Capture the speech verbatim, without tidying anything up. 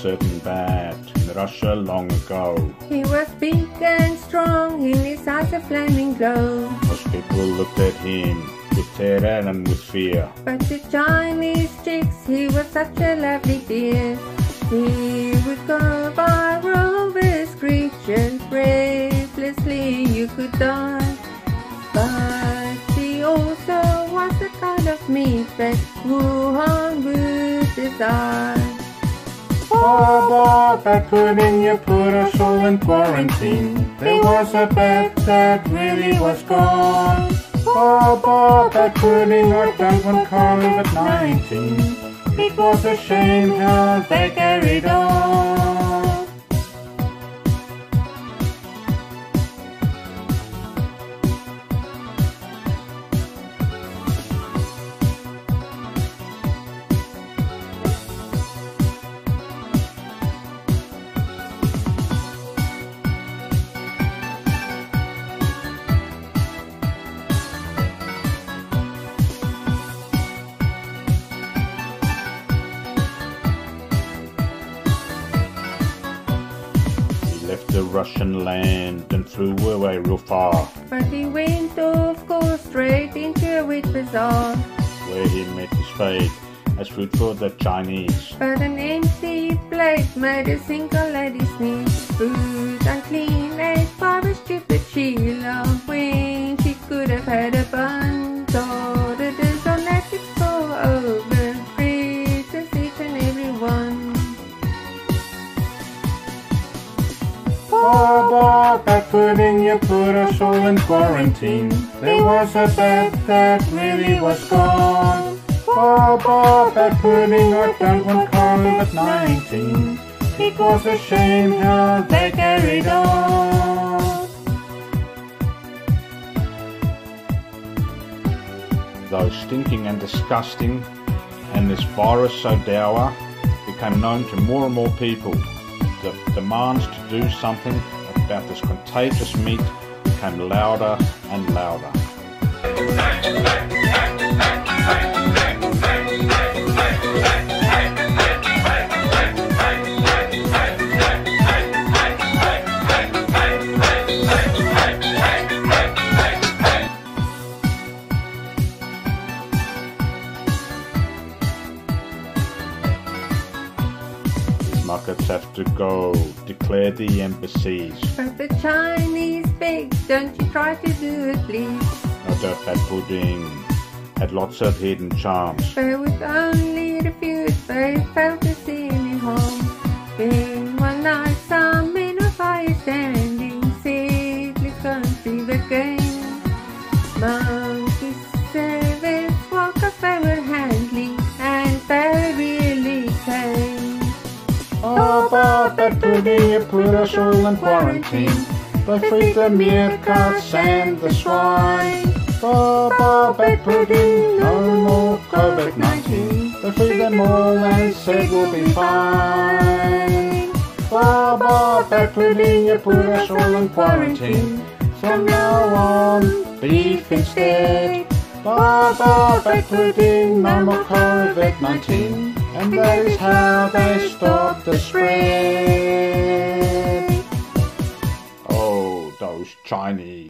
certain bat in Russia long ago. He was big and strong, in his eyes a flaming glow. Most people looked at him with terror and with fear. But to Chinese chicks he was such a lovely dear. He would go viral with creatures, breathlessly you could die. But he also was the kind of meat that Wuhan would desire. Oh, Bob, Bat Pudding, you put us all in quarantine. There was a bat that really was gone. Oh, Bob, Bat Pudding, I don't want COVID nineteen. It was a shame how they carried on. Left the Russian land and flew away real far, but he went of course straight into a wheat bazaar, where he met his fate as food for the Chinese. But an empty plate made a single lady sneeze. Food unclean ate by a stupid Sheila, when she could have had a bun. Auditors on ethics for over, preachers each and every one. Oh, Bob, Bat Pudding, you put us all in quarantine. There was a bat that really was gone. Oh, Bob, Bat Pudding, I don't want COVID nineteen. It was a shame how they carried on. Though stinking and disgusting, and this virus so dour, became known to more and more people. The demands to do something about this contagious meat became louder and louder. Markets have to go, declare the embassies. But the Chinese begged, don't you try to do it please. No doubt Bat Pudding had lots of hidden charms. But with only refuse, they failed to see any harm. Then one night some men were fire standing, said let's go and see the game. Monkeys, savage, walkers they were handling, and they really came. Oh, Bob, Bat Pudding, you put us all in quarantine. They feed the meerkats and the swine. Oh, Bob, Bat Pudding, no more COVID nineteen. They feed them all and said we'll be fine. Oh, Bob, Bat Pudding, you put us all in quarantine. From now on, beef instead. Oh, Bob, Bat Pudding, no more COVID nineteen. And that is how they stop the spread. Oh, those Chinese.